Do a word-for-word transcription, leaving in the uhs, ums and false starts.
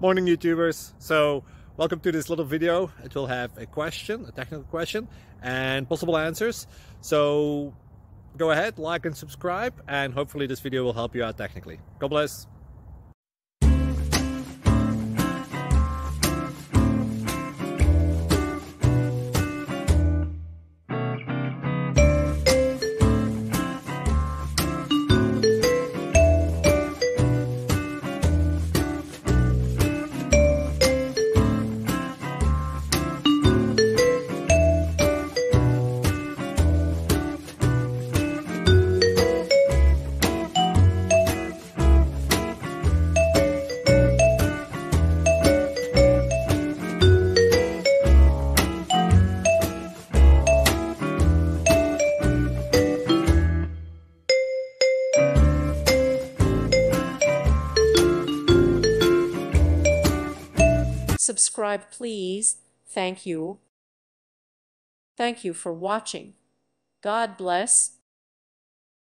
Morning YouTubers. So welcome to this little video. It will have a question, a technical question, and possible answers. So go ahead, like and subscribe, and hopefully this video will help you out technically. God bless. Subscribe, please. Thank you. Thank you for watching. God bless.